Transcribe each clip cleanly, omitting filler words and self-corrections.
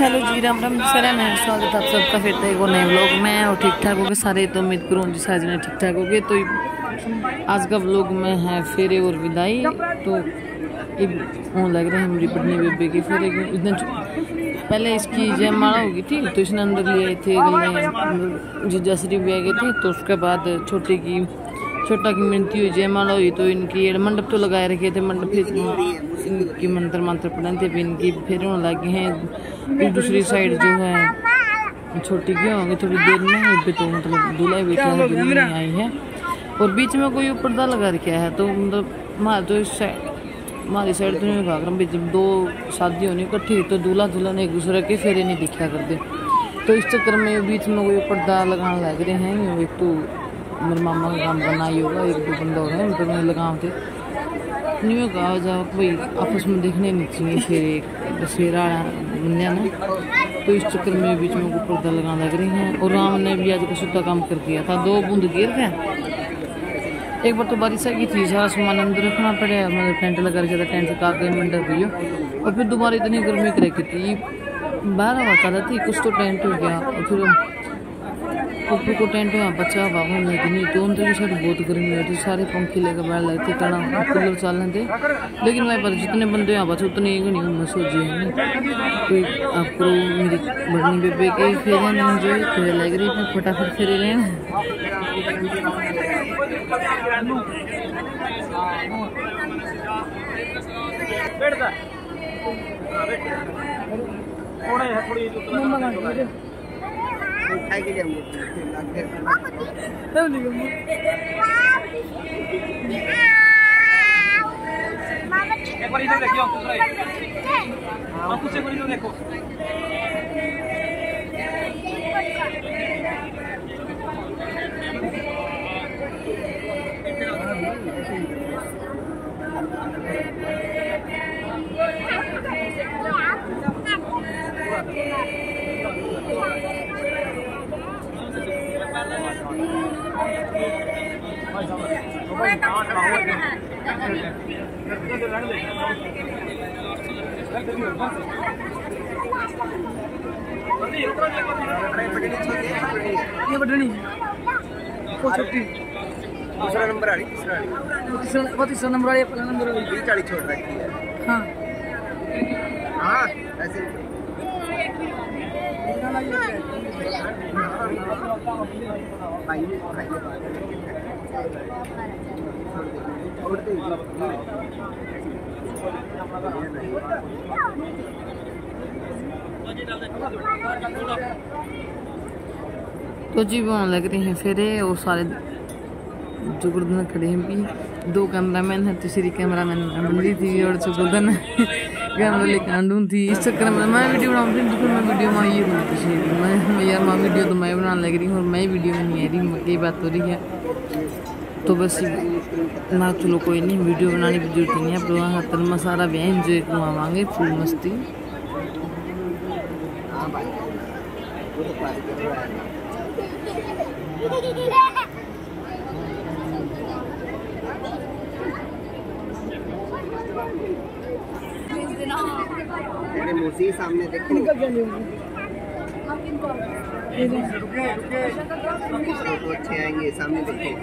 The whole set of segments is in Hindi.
हेलो जी, राम राम सर है। मैं स्वागत आप सबका फिर से एक और नए व्लॉग में। और ठीक ठाक हो गए सारे, तो उम्मीद करूँ जी सारे जने ठीक ठाक हो गए। तो आज का व्लॉग में है फेरे और विदाई। तो लग रहे हैं मेरी पत्नी बेबे की फेरे इतने पहले इसकी जयमाला होगी थी, तो इसने अंदर ले आए थे जीजाश्री भी आ गए थे। तो उसके बाद छोटा की मिनती हुई, जयमाला हुई। तो इनकी मंडप तो लगाए रखे थे, मंडप इनकी मंत्र पढ़े थे, इनकी फिर होने लगे हैं। फिर दूसरी साइड जो है छोटी की होंगे थोड़ी देर में, तो मतलब दूल्हा बेटा है, दुल्हन आई है। और बीच में कोई पर्दा लगा रखा है। तो मतलब हमारी साइड तो नहीं भाग रहा, जब दो शादी होनी इकट्ठी तो दूल्हा दुल्हन एक दूसरे के फेरे नहीं दिखा करते। तो इस चक्कर में बीच में कोई पर्दा लगाने लग रहे हैं। एक तो मेरे मामा का काम करना ही होगा, एक दो बंदा हो रहा है उनको नहीं लगाम थे। नहीं कहा जाओ भाई आपस में देखने नहीं चाहिए फेरे फेरा बनने ना। तो इस चक्कर में बीच में कोई पर्दा लगाने लग रही हैं। और राम ने भी आज कुछ काम कर दिया था, 2 बूंद गिर गए। एक बार तो बारिश की थी, सारा सामान अंदर रखना पड़ा, मतलब टेंट लगा रखा था, टेंट से काके मंडप भी। और फिर दोबारा इतनी गर्मी कर रखी थी, 12 हवा कर थी, कुछ तो टेंट हो गया। और फिर पप्पू को टेंट में बचा हुआ नहीं, तो अंदर की साइड बहुत गर्मी होती, सारे पंखे लेकर बैठ लगते, कड़ा कूलर चल रहे थे। लेकिन वहाँ पर जितने बंदे यहाँ बचे उतने ही नहीं उम्र सोचे हैं। तो आपको मेरी बड़नी बेबे के फेरे एंजॉय फेरे लग रही है, फटाफट फेरे रहे हैं। एक बार इधर देखियो, कुछ इधर देखो। ये बटनी दूसरा नंबर आ रही, तीसरा नंबर आ रही, पहला नंबर आ रही, 40 छोड़ रखी है। हाँ हाँ ऐसे तो जी वो लग रही हैं फेरे। और सारे जुगुर्दन खड़े हैं भी, 2 कैमरामैन है, तीसरी कैमरामैन बंदी थी और जुगुर्दन कैमरा लेकर आंडू थी। इस चक्कर में मैं वीडियो बनाऊँ थी, तो फिर मैं वीडियो में ये मैं यार माँ वीडियो तो मैं बनाने लग रही हूँ और मैं वीडियो में नहीं आ रही, कई बात हो रही है। तो बस ना चलो कोई नहीं, वीडियो बनाने की जरूरत नहीं है। पर वहाँ तर में सारा भी एंजॉय करवाएंगे, फुल मस्ती। मूर्ति सामने देखो, फोटो अच्छे आएंगे, सामने देखो।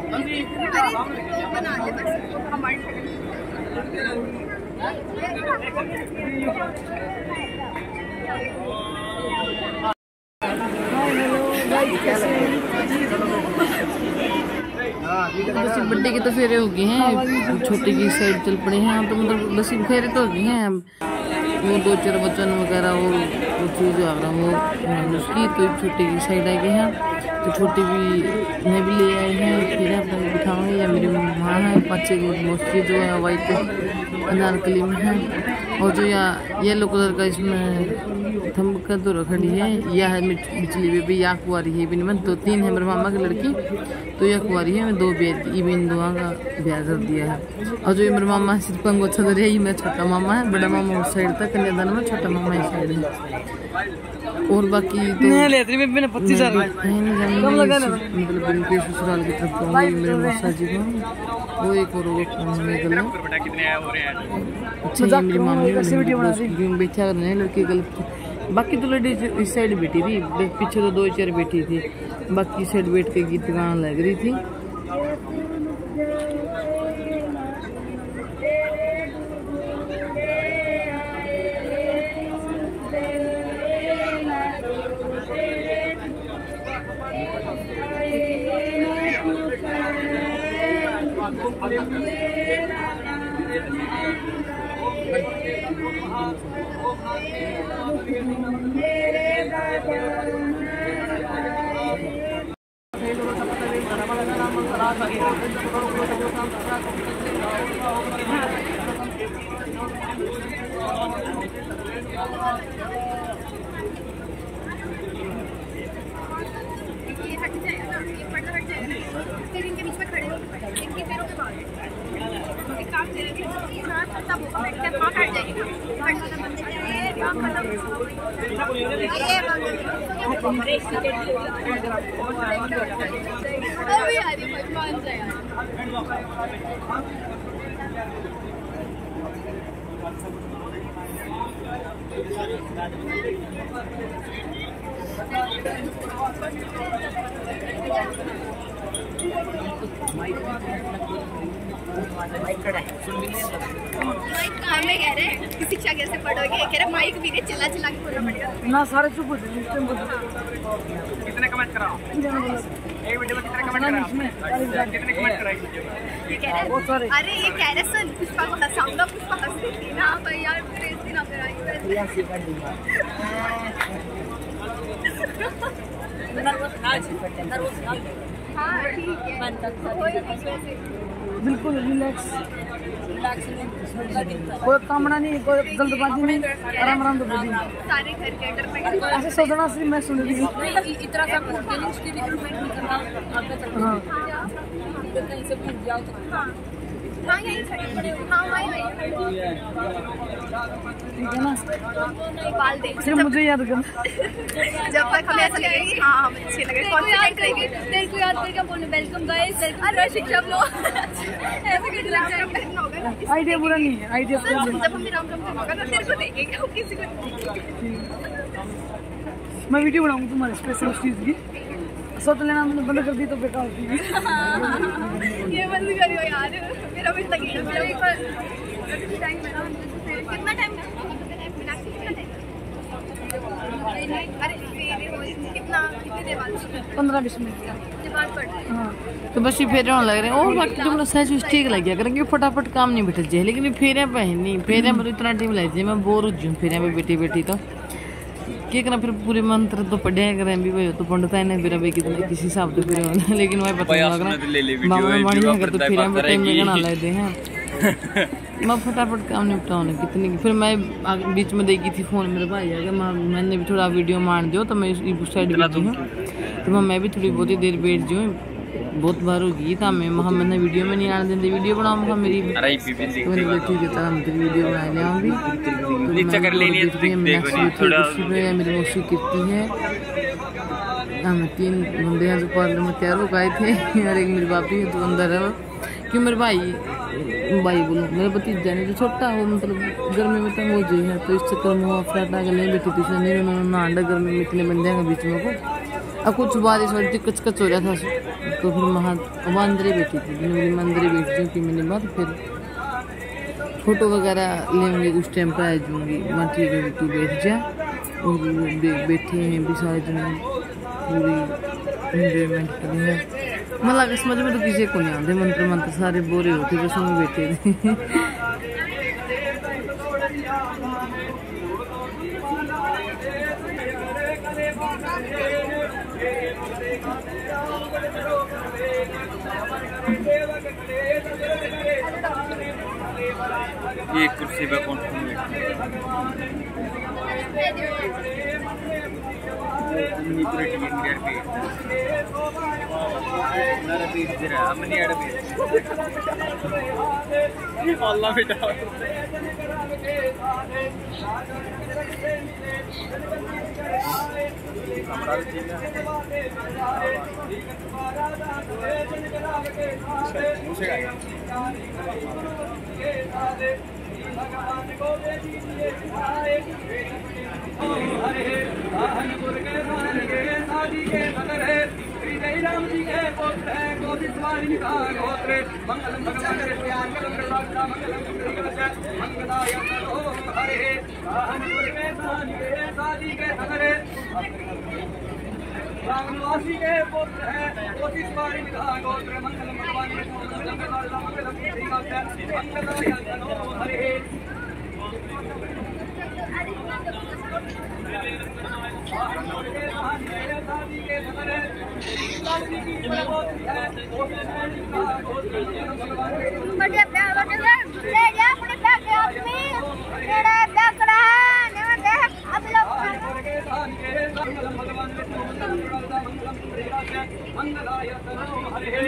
बस बड्डे के तो फेरे हो गए हैं, छोटी की साइड चल पड़े हैं। तो मतलब बस फेरे तो हो गए हैं, वो 2-4 बच्चन वगैरह वो चीज़ आ रहा वो उसकी। तो छोटी की साइड आ गए हैं, तो छोटी भी मैं भी ले आए हैं। फिर अपने बिठाऊंगे या मेरी माँ है, 5 मोस्टली जो है वाइट अनारकली में है। और जो यहाँ येलो कलर का इसमें थम्ब का तो खड़ी है, यह है बिचली बेबी, या कुआरी है भी, 2-3 है मेरे मामा की लड़की, तो यह कुआरी है। मैं 2 इन दोनों का ब्याह कर दिया है। और जो ये मेरे मामा सिर्फ अंगो अच्छा रही है, मेरा छोटा मामा है, बड़ा मामा उस साइड तक कन्यादान में, छोटा मामा इस साइड है। और बाकी तो मैंने 25 मतलब इनके ससुराल की तरफ कहूँगी मेरे मौसा जी को, वो एक और अच्छा मेरी मामी बैठा कर रहे हैं लड़की गल बाकी तो लेडीज इस साइड बैठी थी, पीछे तो 2 चेयर बैठी थी, बाकी इस साइड बैठ के गीत गाना लग रही थी। इनके बीच में खड़े हो, इनके पैरों के बाल एक काम करेंगे, तब बैठते हैं, वहाँ हट जाएगी, हमें कह रहे हैं शिक्षा कैसे पढ़ोगे, कह रहे माइक भी चिल्ला चिल्ला के बोलना पड़ेगा ना, सारे चुप हो जाए। कितने कमेंट कराओ, एक वीडियो में कितने कमेंट कराओ, कितने कमेंट कराएंगे? ये कह रहे हैं, अरे ये कह रहे सुन पुष्पा को हंसाऊंगा, पुष्पा हंस रही थी ना भाई यार, फिर इसकी ना कराई हाँ ठीक है, बिल्कुल रिलैक्स, कोई कामना नहीं, कोई जल्दबाजी नहीं, आराम आराम से बोलिए। सारे घर के अंदर में ऐसे सोचना सिर्फ मैं सुन रही हूँ। इतना सब फीलिंग्स की रिक्रूटमेंट नहीं करना आपका चलता हाँ है, कहीं से भूल जाओ तो हाँ हाँ यही खड़े खड़े हाँ वही वही ठीक है ना, बाल देख सिर्फ मुझे याद करना। जब तक हमें ऐसा लगेगी हाँ हम अच्छे लगे, कॉन्फिडेंट रहेंगे। तेरे को याद करके बोलूं वेलकम गाइस, अरे शिक्षक लोग ऐसे कैसे लग जाएगा होगा ना, आइडिया बुरा नहीं है, आइडिया जब हम राम राम होगा तो तेरे को देखेंगे, हम किसी को मैं वीडियो बनाऊंगा तुम्हारे स्पेशल उस चीज़ की। सोच लेना मैंने बंद कर दी तो बेकार होती है। ये बंद करियो यार, मेरा भी लगेगा, मेरा एक बार टाइम मिला, कितना टाइम अरे कितने देर बाद 15-20 मिनट के बाद पढ़ रहे हैं। हाँ तो बस ये फेरे होने लग रहे हैं, और बाकी जो मतलब सहज ठीक लग गया करेंगे, फटाफट काम नहीं बैठ जाए, लेकिन ये फेरे पे है नहीं, फेरे में तो इतना टाइम लग जाए, मैं बोर हो जाऊँ फेरे में बैठी बैठी। तो क्या करना, फिर पूरे मंत्र तो पढ़े करें भी भाई, तो पंडित है ना फिर अभी कितने किसी हिसाब से फिर होना, लेकिन वही पता नहीं लग रहा तो फिर टाइम में गना लेते हैं। मैं फटाफट काम निपटाऊँ ना कितनी, फिर मैं बीच में देखी थी फोन, मेरे भाई आ गया, मैंने भी थोड़ा वीडियो मान दियो, तो मैं उस साइड बैठी हूँ, तो मैं भी थोड़ी बहुत ही देर बैठ जाऊँ, बहुत बार होगी था मैं वहाँ, मैंने वीडियो में नहीं आने देते, वीडियो बनाऊँगा मेरी, तो मैंने बोला ठीक है तरह मैं तेरी वीडियो बना ले आऊँगी। मेरी मौसी कितनी है, हमें 3 बंदे हैं जो पार्लर में तैयार हो गए थे, और एक मेरी भाभी है तो अंदर है, क्यों मेरे भाई बोलो मेरा भतीजा नहीं जो छोटा हो, मतलब गर्मी में तंग हो जाए है, तो इस चक्कर में वो फ्लैट आकर नहीं बैठी थी, नहीं उन्होंने नांडा गर्मी में इतने बंदे हैं बीच में को, अब कुछ बारिश वाली कच हो रहा था, तो फिर वहाँ अंदर ही बैठी थी, मेरी मंदिर बैठ जाऊँ मैंने बाद फिर फोटो वगैरह लेंगे उस टाइम पर आ जाऊँगी मैं, ठीक है तू बैठ जा, और बैठे हैं भी सारे जने पूरी इंजॉयमेंट कर रहे हैं, मतलब समझ में तो किसी को नहीं आते, मंत्र सारे बोरे होते बस में बैठे थे। ये कुर्सी पे कौन अल्लाह बेटा जी के सगर है श्री जय राम जी के पुत्र है गोविंदवाणी निधान गोत्र मंगलम भगवान कृष्ण मंगलम मंगलाय तनो हरे रामपुर के साजी के सगर है रामवासी के पुत्र है गोविंदवाणी निधान गोत्र मंगलम भगवान कृष्ण मंगलम मंगलाय तनो हरे बड़े प्यार ले जा अपने बैग के आदमी तेरे बैग करा ने देख अब लोग मंगलाय तनो हरे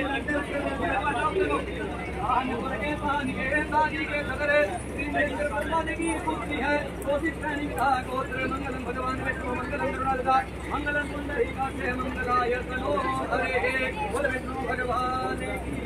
रामपुर के साजी के सगरे श्री ब्रह्मा जी की पुत्री है कोशिश श्रेणी का गोत्र मंगलम भगवान विष्णु मंगलम गरुड़ाधार मंगलम पुंडरीकाक्ष मंगलाय तनो हरे बोल विष्णु भगवान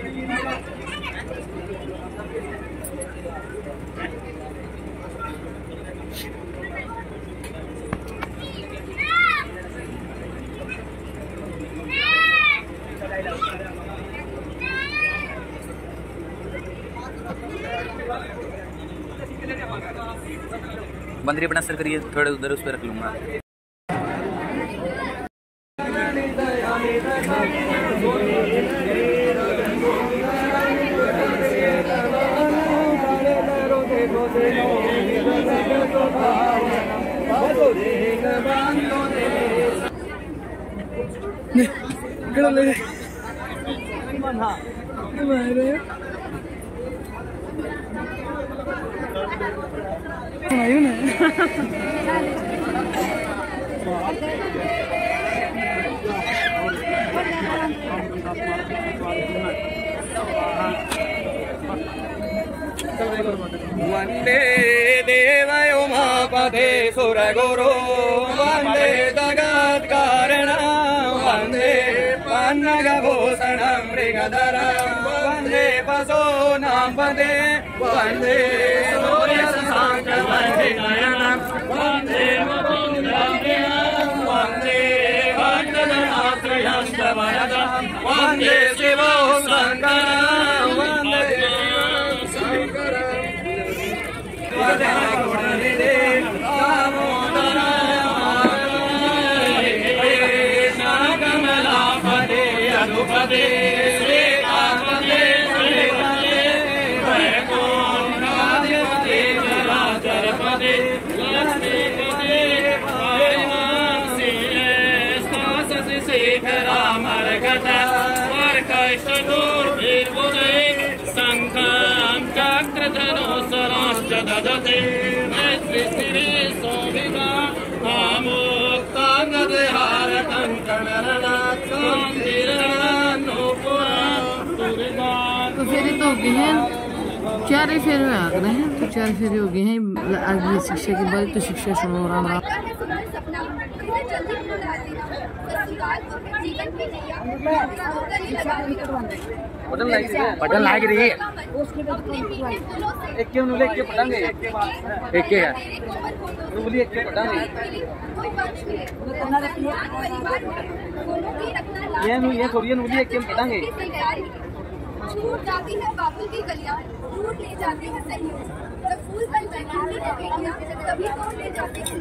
बंदरी अपना सर करिए, थोड़े उधर उस पर रख लूंगा। वंदे देवयो उमापते सुरगुरु वंदे जगत्कारण वंदे पन्नगभूषण मृगधर वंदे पशूनां पदे वंदे सूर्यशशांक नयन वंदे वंदे भक्तजनाश्रयस्तवरद वंदे शिवो शङ्करं वंदे कमलापदे अधुपदे श्रीकापदे श्रीपदे वैकुण्ठाधिपते चराचरपदे लक्ष्मीपदे श्री शेखरामर्घट वर्कैस्तदूर्भिर्बुधे शङ्खं चक्रधनुसराश्च ददते मैत्रिश्री शोभिता आमुक्ताङ्गदेहारतं तो फेरे तो हो गए हैं, 4 फेरे में आ गए हैं, तो 4 फेरे हो गए हैं। अगली शिक्षा के बाद तो शिक्षा सुनो राम राम। पटन लाग रही है एक क्यों लेके पटांगे एक के है बोलिए एक के पटांगे ये थोड़ी नूली एक के पटांगे छूट जाती है बाबुल की गलियां दूर ले जाते हैं सैयों जब फूल बन जाती है बेटियां तभी तोड़ ले जाते हैं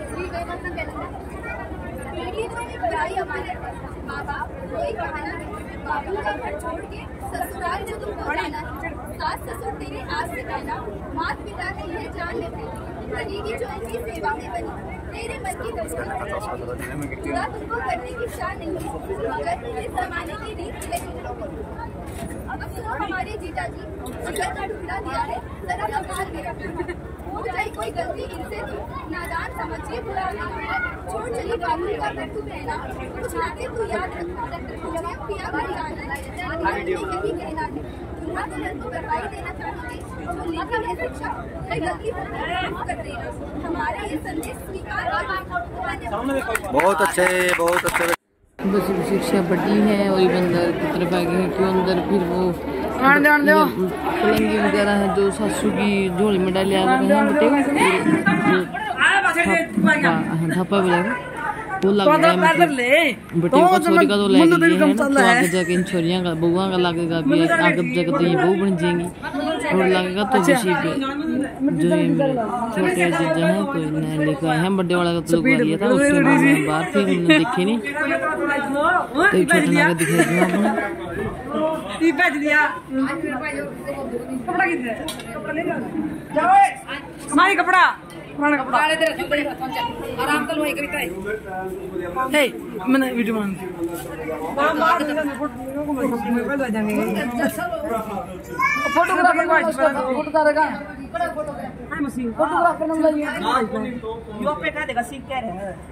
मेरी तो एक बुराई हमारे माँ बाप कोई कहना नहीं बाबुल का घर छोड़ के ससुराल जो तुम जाना है सास ससुर तेरे आज से कहना माता पिता ने यह जान लेते रहेगी जो इनकी सेवा में बनी तेरे मन की पूरा तुमको करने की शान नहीं मगर इस जमाने की रीत नहीं। अब सुनो हमारे जीजा जी जिगर का टुकड़ा दिया है जरा संभाल के रखना हो जाए कोई गलती इनसे तो नादान समझिए बुरा नहीं छोड़ चली बाबू का घर तू रहना कुछ लाते तू याद रखना पिया भाई आना यही कहना है दूल्हा दुल्हन को करवाई देना चाहोगे जो लेकिन है शिक्षा कई गलती कर देना हमारे ये संदेश स्वीकार बहुत अच्छे बहुत अच्छे। बस शिक्षा बटी है और ये अंदर की तरफ आ गए हैं क्यों अंदर फिर वो पलंगी वगैरह है जो सासू की झोली में डाले आ गए हैं बेटे धापा भी लगा वो लग रहा है बेटे का छोरी का तो ले गई है तो आगे जाके इन छोरियां का बउआ का लगेगा भी आगे जाके तो ये बहू बन जाएंगी और लगेगा तो किसी पे जो ये मेरे छोटे जीजा हैं तो इन्हें लेकर आए हैं। बर्थडे वाला का तो लोग लिया था उसके बाद में बात थी हमने देखी नहीं तो छोटा ना दिखाई दिया आपने कपड़ा पुराना कपड़ा आराम कर वही कविता है मैंने वीडियो मान फोटोग्राफर नाम लाइए यो पे का देगा सीख क्या रहे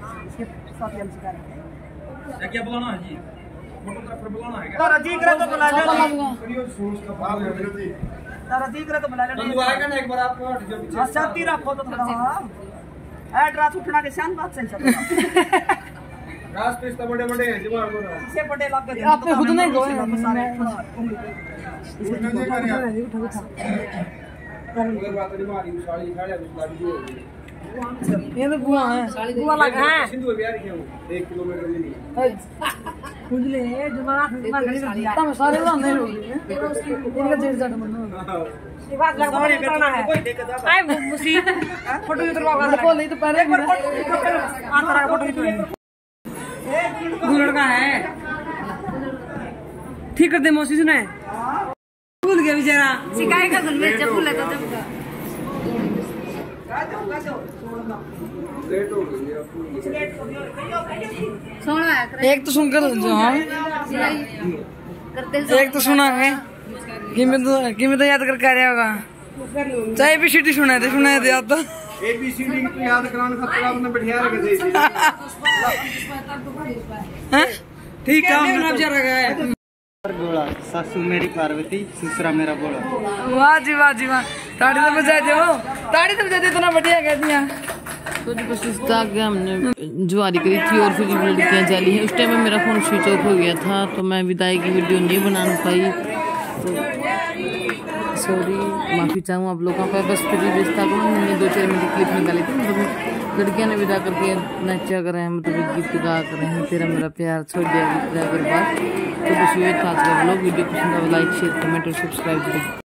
क्या बुलाना है जी? फोटोग्राफर बुलाना है क्या? तारा जी करे तो बुला ले तारा जी करे तो बुला ले नंदू आएगा ना एक बार आपको जो पीछे शांति रखो तो थोड़ा ऐड रात उठना के शांत बात से चलो रास पे इतना बड़े बड़े हैं दिमाग में इसे बड़े लग गए आपने खुद नहीं गए अगर बात नहीं मारी साड़ी खाड़े उसका भी हो ये तो बुआ है बुआ लगा है सिंधु बिहार के 1 किलोमीटर में नहीं खुजले जमाना तम सारे ना नहीं हो इनका जेल जाट मनो ये बात लग बड़े करना है आए मुसी फोटो उतरवा को नहीं तो पहले आ तरह फोटो तो लड़का है ठीक कर दे मौसी सुने भूल गया बेचारा सिखाए का धुन में जब भूला तो जब सोना है एक तो सुनकर जो हाँ करते एक तो सुना है कि मैं तो याद करके आ रहा होगा चाहे भी सीटी सुना दे याद तो ABCD तो याद कराने खातिर आपने बैठा रखे थे ठीक है हम जा रहा है गोला सासू मेरी पार्वती ससुरा मेरा गोला। वाह जी वाह ताड़ी तो बजा दो इतना बढ़िया कह दिया। तो जी बस इस तक हमने ज्वारी करी थी और फिर लड़कियाँ जाली हैं। उस टाइम में मेरा फोन स्विच ऑफ हो गया था तो मैं विदाई की वीडियो नहीं बना पाई तो सॉरी माफ़ी चाहूँ आप लोगों का। बस फिर रिश्ता को हमने 2-4 मिनट क्लिप निकाली थी मतलब लड़कियां ने विदा करके नचा कर रहे हैं मतलब गीत गा कर रहे हैं तेरा मेरा प्यार छोड़ दिया गीत गा कर बात। तो बस ये था आज का व्लॉग। वीडियो पसंद आया लाइक शेयर कमेंट और सब्सक्राइब करें।